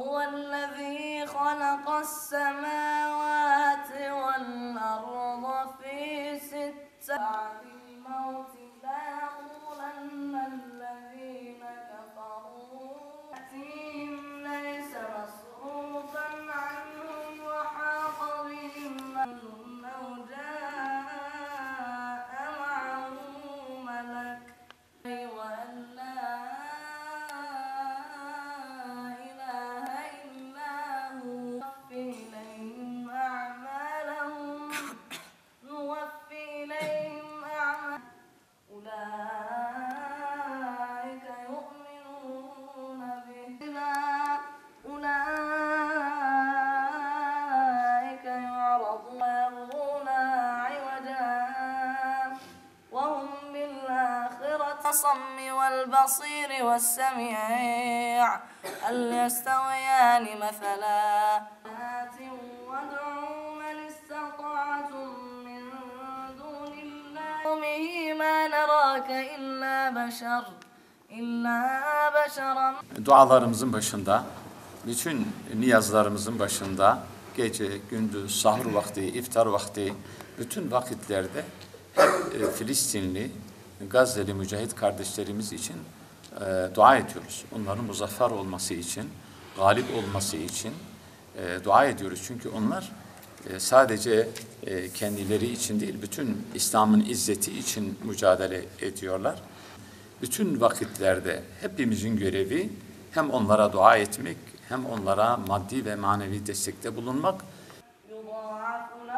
وهو الذي خلق السماوات والأرض في 6 بعد الموت ليقولن الذين كفروا يأتيهم ليس مصروفا عنهم وحاق بهم لو جاء معه ملك وأن لا إله إلا هو نوفي إليهم أعمالهم أولئك يؤمنون به أولئك يعرضون ويبغون عوجا وهم بالآخرة الصم والبصير والسميع هل يستويان مثلا وادعوا من استطعتم من دون الله ما نراك إلا بشرا. Dualarımızın başında, bütün niyazlarımızın başında, gece, gündüz, sahur vakti, iftar vakti, bütün vakitlerde hep Filistinli, Gazze'li mücahit kardeşlerimiz için dua ediyoruz. Onların muzaffer olması için, galip olması için dua ediyoruz. Çünkü onlar sadece kendileri için değil, bütün İslam'ın izzeti için mücadele ediyorlar. Bütün vakitlerde hepimizin görevi hem onlara dua etmek, hem onlara maddi ve manevi destekte bulunmak.